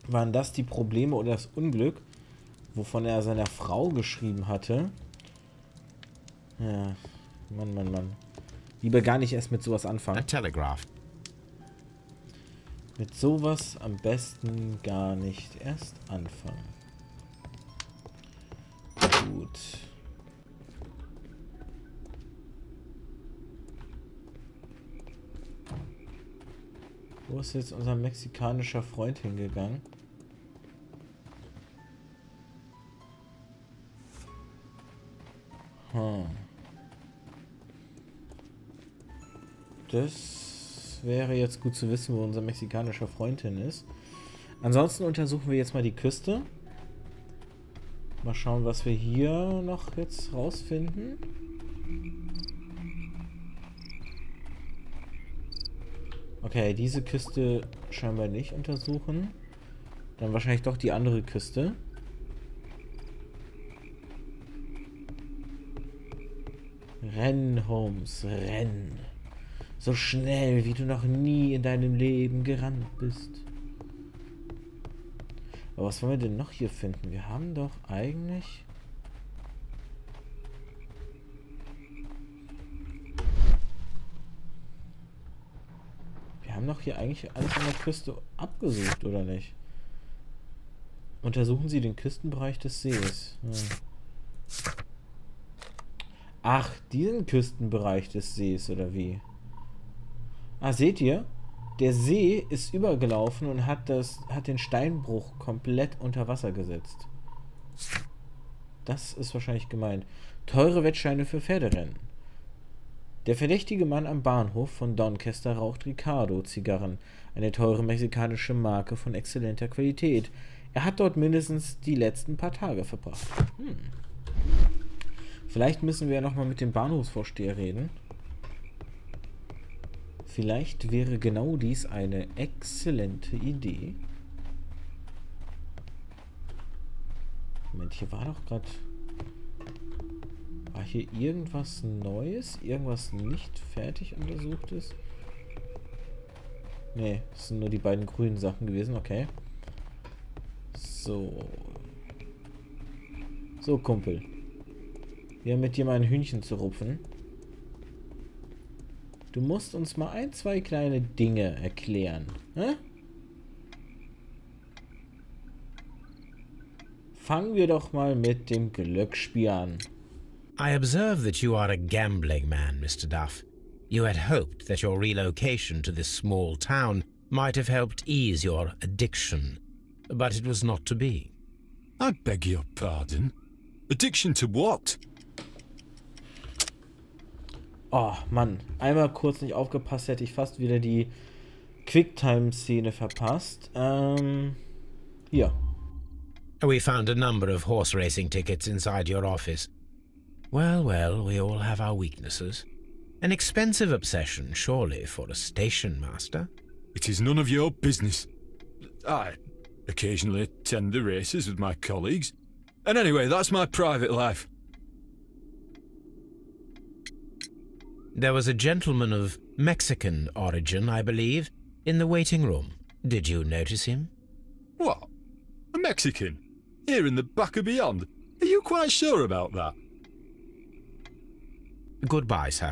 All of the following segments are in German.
Waren das die Probleme oder das Unglück, wovon er seiner Frau geschrieben hatte? Ja, Mann, Mann, Mann. Lieber gar nicht erst mit sowas anfangen. A telegraph. Mit sowas am besten gar nicht erst anfangen. Gut. Wo ist jetzt unser mexikanischer Freund hingegangen? Das wäre jetzt gut zu wissen, wo unser mexikanischer Freund hin ist. Ansonsten untersuchen wir jetzt mal die Küste. Mal schauen, was wir hier noch jetzt rausfinden. Okay, diese Küste scheinbar nicht untersuchen. Dann wahrscheinlich doch die andere Küste. Renn, Holmes, renn. So schnell, wie du noch nie in deinem Leben gerannt bist. Aber was wollen wir denn noch hier finden? Wir haben doch eigentlich... Wir haben doch hier eigentlich alles an der Küste abgesucht, oder nicht? Untersuchen Sie den Küstenbereich des Sees. Ja. Ach, diesen Küstenbereich des Sees, oder wie? Ah, seht ihr? Der See ist übergelaufen und hat den Steinbruch komplett unter Wasser gesetzt. Das ist wahrscheinlich gemeint. Teure Wettscheine für Pferderennen. Der verdächtige Mann am Bahnhof von Doncaster raucht Ricardo-Zigarren, eine teure mexikanische Marke von exzellenter Qualität. Er hat dort mindestens die letzten paar Tage verbracht. Vielleicht müssen wir ja nochmal mit dem Bahnhofsvorsteher reden. Vielleicht wäre genau dies eine exzellente Idee. Moment, hier war doch gerade... War hier irgendwas Neues? Irgendwas nicht fertig untersuchtes? Nee, das sind nur die beiden grünen Sachen gewesen, okay. So. So, Kumpel. Wir haben mit dir mal ein Hühnchen zu rupfen. Du musst uns mal ein, zwei kleine Dinge erklären. Hä? Fangen wir doch mal mit dem Glücksspiel an. I observe that you are a gambling man, Mr. Duff. You had hoped that your relocation to this small town might have helped ease your addiction, but it was not to be. I beg your pardon? Addiction to what? Oh, Mann. Einmal kurz nicht aufgepasst, hätte ich fast wieder die Quicktime-Szene verpasst. Hier. We found a number of horse racing tickets inside your office. Well, well, we all have our weaknesses. An expensive obsession, surely, for a station master. It is none of your business. I occasionally attend the races with my colleagues. And anyway, that's my private life. There was a gentleman of Mexican origin, I believe, in the waiting room. Did you notice him? What? A Mexican? Here in the back of beyond? Are you quite sure about that? Goodbye, sir.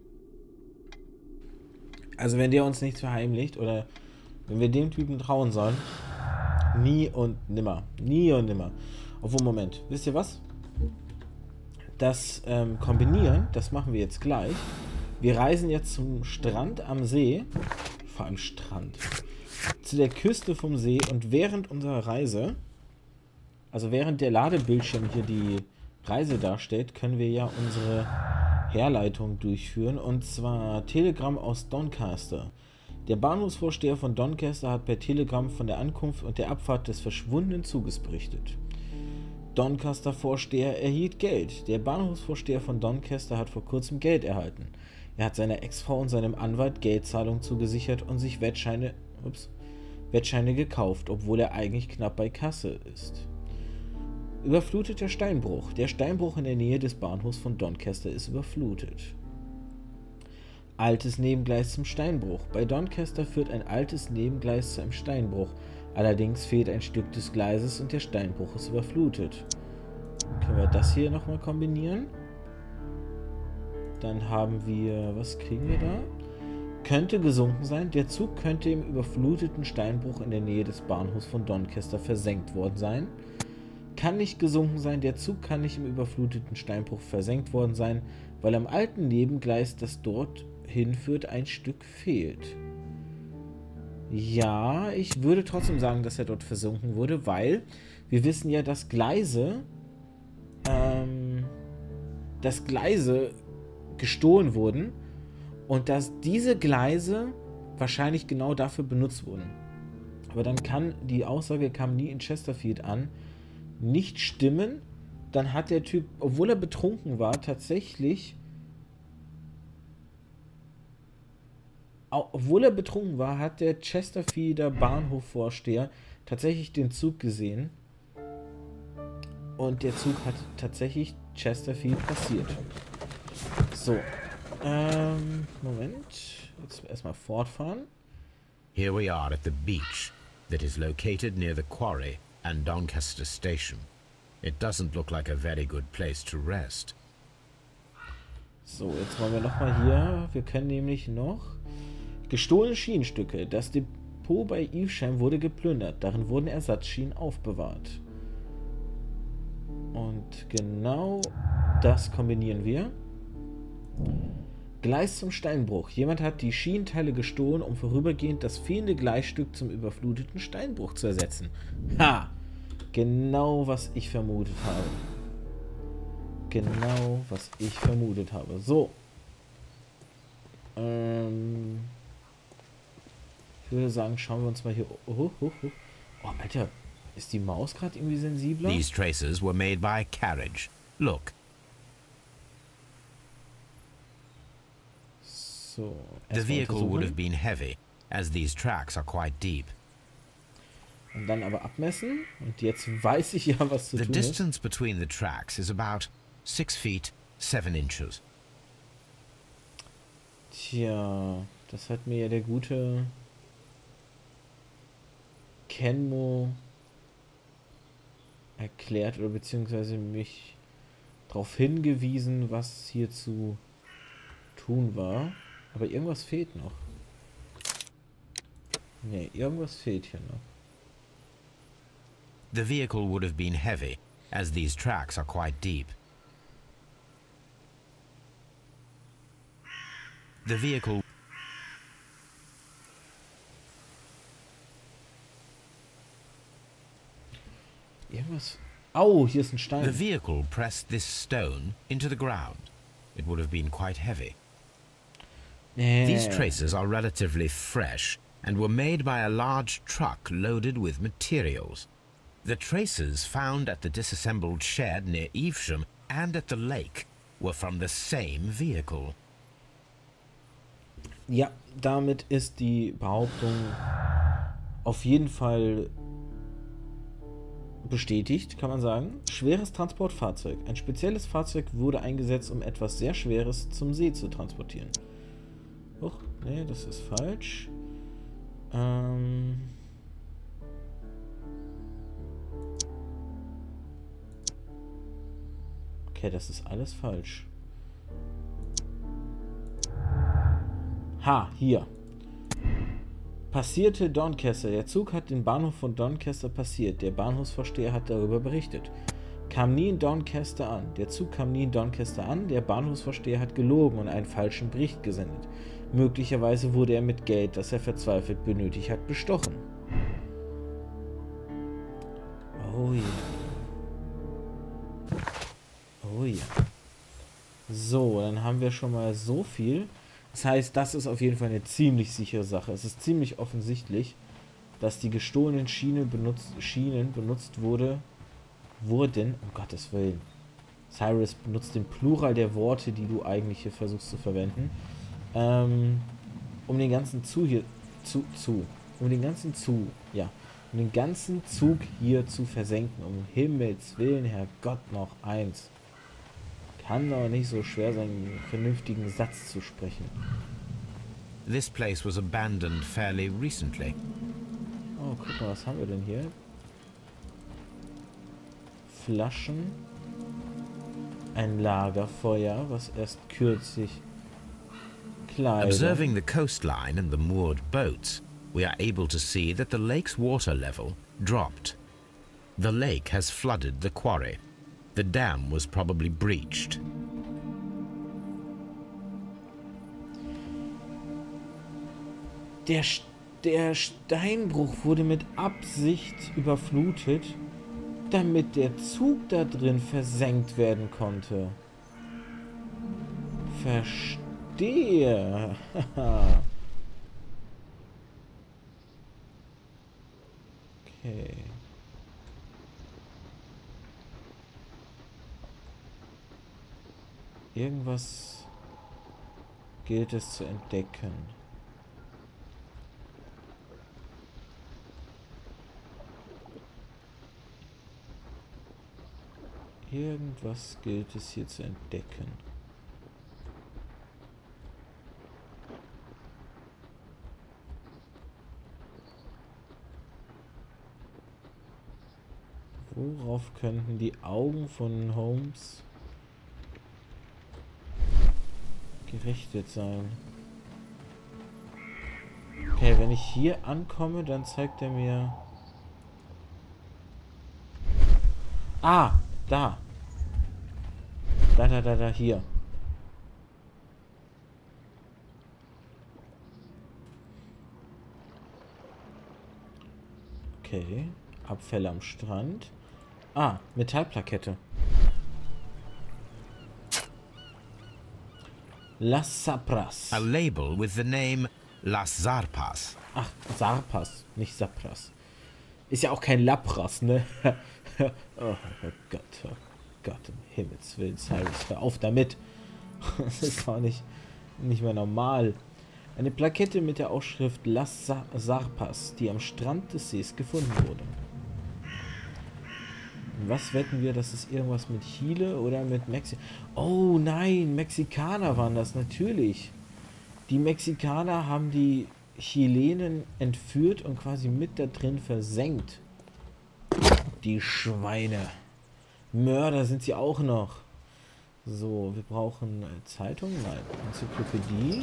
Also wenn der uns nichts verheimlicht oder wenn wir dem Typen trauen sollen, nie und nimmer. Nie und nimmer. Obwohl, Moment. Wisst ihr was? Das Kombinieren, das machen wir jetzt gleich. Wir reisen jetzt zum Strand am See. Vor allem Strand. Zu der Küste vom See und während unserer Reise, also während der Ladebildschirm hier die Reise darstellt, können wir ja unsere Herleitung durchführen. Und zwar Telegramm aus Doncaster. Der Bahnhofsvorsteher von Doncaster hat per Telegramm von der Ankunft und der Abfahrt des verschwundenen Zuges berichtet. Doncaster-Vorsteher erhielt Geld. Der Bahnhofsvorsteher von Doncaster hat vor kurzem Geld erhalten. Er hat seiner Ex-Frau und seinem Anwalt Geldzahlungen zugesichert und sich Wettscheine gekauft, obwohl er eigentlich knapp bei Kasse ist. Überfluteter Steinbruch. Der Steinbruch in der Nähe des Bahnhofs von Doncaster ist überflutet. Altes Nebengleis zum Steinbruch. Bei Doncaster führt ein altes Nebengleis zu einem Steinbruch. Allerdings fehlt ein Stück des Gleises und der Steinbruch ist überflutet. Dann können wir das hier nochmal kombinieren. Dann haben wir... Was kriegen wir da? Könnte gesunken sein. Der Zug könnte im überfluteten Steinbruch in der Nähe des Bahnhofs von Doncaster versenkt worden sein. Kann nicht gesunken sein. Der Zug kann nicht im überfluteten Steinbruch versenkt worden sein, weil am alten Nebengleis, das dort hinführt, ein Stück fehlt. Ja, ich würde trotzdem sagen, dass er dort versunken wurde, weil wir wissen ja, dass Gleise gestohlen wurden und dass diese Gleise wahrscheinlich genau dafür benutzt wurden. Aber dann kann die Aussage, kam nie in Chesterfield an, nicht stimmen. Dann hat der Typ, obwohl er betrunken war, tatsächlich hat der Chesterfielder Bahnhofvorsteher tatsächlich den Zug gesehen. Und der Zug hat tatsächlich Chesterfield passiert. So. Moment. Jetzt erstmal fortfahren. Here we are at the beach that is located near the quarry and Doncaster Station. It doesn't look like a very good place to rest. So, jetzt wollen wir nochmal hier. Wir können nämlich noch... Gestohlene Schienenstücke. Das Depot bei Evesham wurde geplündert. Darin wurden Ersatzschienen aufbewahrt. Und genau das kombinieren wir. Gleis zum Steinbruch. Jemand hat die Schienenteile gestohlen, um vorübergehend das fehlende Gleisstück zum überfluteten Steinbruch zu ersetzen. Ha! Genau, was ich vermutet habe. Genau, was ich vermutet habe. So. Ich würde sagen, schauen wir uns mal hier... Oh, Alter. Ist die Maus gerade irgendwie sensibler? These traces were made by carriage. Look. So. The vehicle would have been heavy, as these tracks are quite deep. Und dann aber abmessen. Und jetzt weiß ich ja, was zu tun ist. The distance between the tracks is about 6 feet 7 inches. Tja, das hat mir ja der gute Kenmo erklärt oder beziehungsweise mich darauf hingewiesen, was hier zu tun war. Aber irgendwas fehlt noch. Ne, irgendwas fehlt hier noch. The vehicle would have been heavy, as these tracks are quite deep. The vehicle... Irgendwas... Au, hier ist ein Stein. The vehicle pressed this stone into the ground. It would have been quite heavy. These traces are relatively fresh and were made by a large truck loaded with materials. The traces found at the disassembled shed near Evesham and at the lake were from the same vehicle. Ja, damit ist die Behauptung auf jeden Fall bestätigt, kann man sagen. Schweres Transportfahrzeug. Ein spezielles Fahrzeug wurde eingesetzt, um etwas sehr Schweres zum See zu transportieren. Oh, nee, das ist falsch. Okay, das ist alles falsch. Ha, hier. Passierte Doncaster. Der Zug hat den Bahnhof von Doncaster passiert. Der Bahnhofsvorsteher hat darüber berichtet. Kam nie in Doncaster an. Der Zug kam nie in Doncaster an. Der Bahnhofsvorsteher hat gelogen und einen falschen Bericht gesendet. Möglicherweise wurde er mit Geld, das er verzweifelt benötigt hat, bestochen. Oh ja. Oh ja. So, dann haben wir schon mal so viel. Das heißt, das ist auf jeden Fall eine ziemlich sichere Sache. Es ist ziemlich offensichtlich, dass die gestohlenen Schienen benutzt wurden, um Gottes Willen. Cyrus benutzt den Plural der Worte, die du eigentlich hier versuchst zu verwenden, um den ganzen Zug hier zu versenken. Um Himmels Willen, Herrgott, noch eins. Kann doch nicht so schwer sein, einen vernünftigen Satz zu sprechen. This place was abandoned fairly recently. Oh, guck mal, was haben wir denn hier? Flaschen. Ein Lagerfeuer, was erst kürzlich Kleidung. Observing the coastline and the moored boats, we are able to see that the lake's water level dropped. The lake has flooded the quarry. The dam was probably breached. Der Steinbruch wurde mit Absicht überflutet, damit der Zug da drin versenkt werden konnte. Verstehe. Okay. Irgendwas gilt es zu entdecken. Irgendwas gilt es hier zu entdecken. Worauf könnten die Augen von Holmes gerichtet sein? Okay, wenn ich hier ankomme, dann zeigt er mir... Ah, da. Da, hier. Okay, Abfälle am Strand. Ah, Metallplakette. Las Sapras. A label with the name Las Zarpas. Ach, Sarpas, nicht Sapras. Ist ja auch kein Lapras, ne? Oh Gott, um Himmels Willen, Cyrus, hör auf damit. Das ist doch nicht mehr normal. Eine Plakette mit der Aufschrift Las Zarpas, die am Strand des Sees gefunden wurde. Was wetten wir, dass es irgendwas mit Chile oder mit Mexiko... Oh nein, Mexikaner waren das, natürlich. Die Mexikaner haben die Chilenen entführt und quasi mit da drin versenkt. Die Schweine. Mörder sind sie auch noch. So, wir brauchen Zeitung, nein, Enzyklopädie.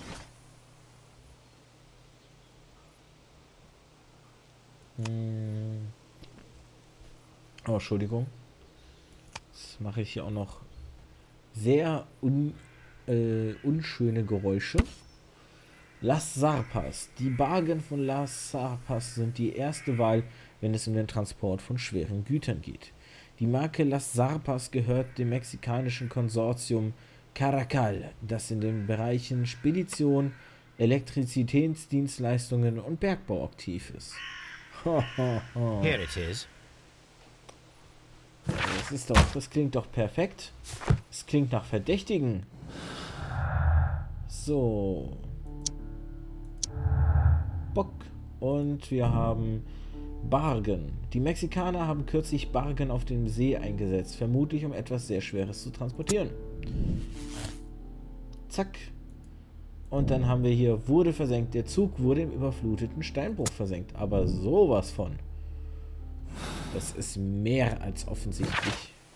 Oh, Entschuldigung. Jetzt mache ich hier auch noch sehr unschöne Geräusche. Las Zarpas. Die Bargen von Las Zarpas sind die erste Wahl, wenn es um den Transport von schweren Gütern geht. Die Marke Las Zarpas gehört dem mexikanischen Konsortium Caracal, das in den Bereichen Spedition, Elektrizitätsdienstleistungen und Bergbau aktiv ist. Here it is. Das klingt doch perfekt. Das klingt nach Verdächtigen. So. Bock. Und wir haben Bargen. Die Mexikaner haben kürzlich Bargen auf dem See eingesetzt, vermutlich um etwas sehr Schweres zu transportieren. Zack. Und dann haben wir hier, wurde versenkt. Der Zug wurde im überfluteten Steinbruch versenkt. Aber sowas von. Das ist mehr als offensichtlich.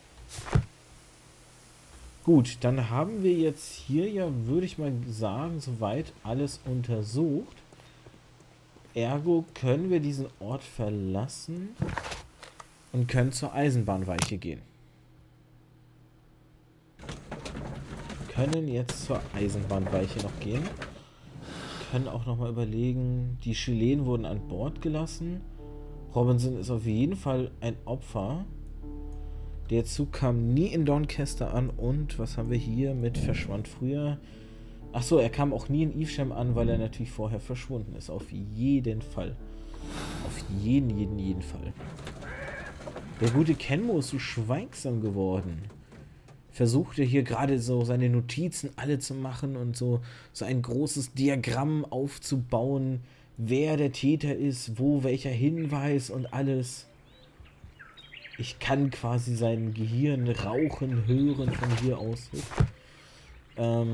Gut, dann haben wir jetzt hier ja, würde ich mal sagen, soweit alles untersucht. Ergo können wir diesen Ort verlassen und können zur Eisenbahnweiche gehen. Können jetzt zur Eisenbahnweiche noch gehen. Können auch noch mal überlegen, die Chilenen wurden an Bord gelassen. Robinson ist auf jeden Fall ein Opfer. Der Zug kam nie in Doncaster an und was haben wir hier mit verschwand früher? Achso, er kam auch nie in Evesham an, weil er natürlich vorher verschwunden ist. Auf jeden Fall. Auf jeden Fall. Der gute Kenmo ist so schweigsam geworden. Versuchte hier gerade so seine Notizen alle zu machen und so ein großes Diagramm aufzubauen, wer der Täter ist, wo welcher Hinweis und alles. Ich kann quasi sein Gehirn rauchen hören von hier aus.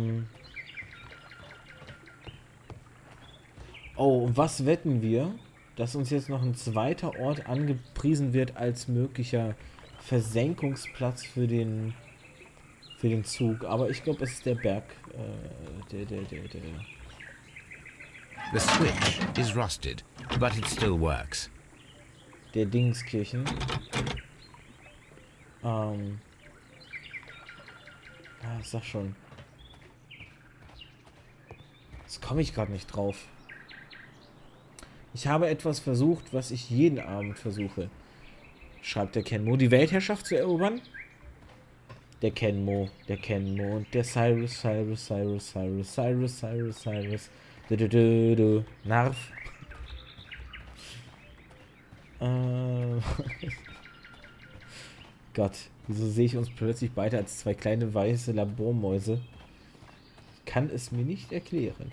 Oh, und was wetten wir? dass uns jetzt noch ein zweiter Ort angepriesen wird als möglicher Versenkungsplatz für den Zug. Aber ich glaube, es ist der Berg. The switch is rusted, but it still works. Der Dingskirchen. Ich sag schon. Jetzt komme ich gerade nicht drauf. Ich habe etwas versucht, was ich jeden Abend versuche. Schreibt der Kenmo, die Weltherrschaft zu erobern? Der Kenmo und der Cyrus. Narf. Gott, wieso sehe ich uns plötzlich beide als zwei kleine weiße Labormäuse? Ich kann es mir nicht erklären.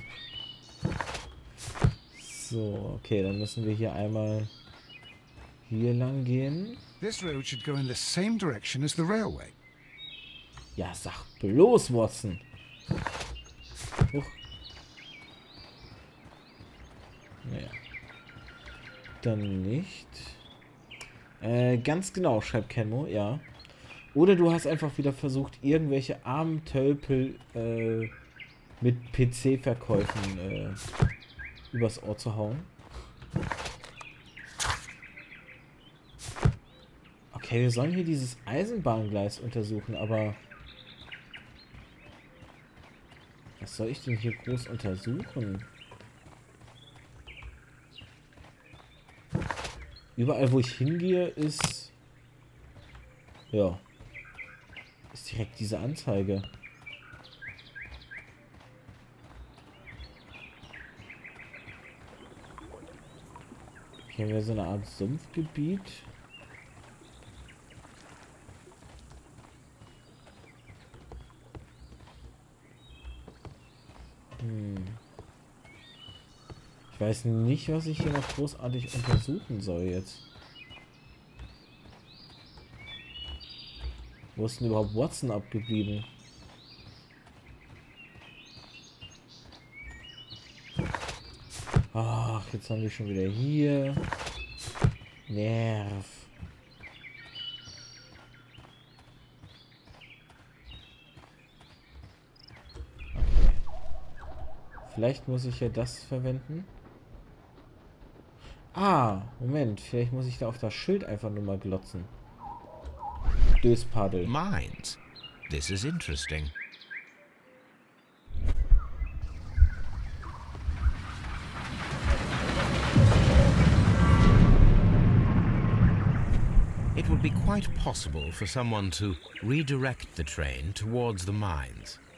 So, okay, dann müssen wir hier einmal hier lang gehen. This road should go in the same direction as the railway. Ja, sag bloß, Watson. Huch. Naja. Dann nicht. Ganz genau, schreibt Kenmo, ja. Oder du hast einfach wieder versucht, irgendwelche armen Tölpel mit PC-Verkäufen übers Ohr zu hauen. Okay, wir sollen hier dieses Eisenbahngleis untersuchen, aber was soll ich denn hier groß untersuchen? Überall, wo ich hingehe, ist... Ja. Ist direkt diese Anzeige. Hier haben wir so eine Art Sumpfgebiet. Ich weiß nicht, was ich hier noch großartig untersuchen soll jetzt. Wo ist denn überhaupt Watson abgeblieben? Ach, jetzt haben wir schon wieder hier. Nerv. Okay. Vielleicht muss ich ja das verwenden. Ah, Moment. Vielleicht muss ich da auf das Schild einfach nur mal glotzen. Döspaddel. Mines. This is interesting. It would be quite possible for someone to redirect the train towards the mines.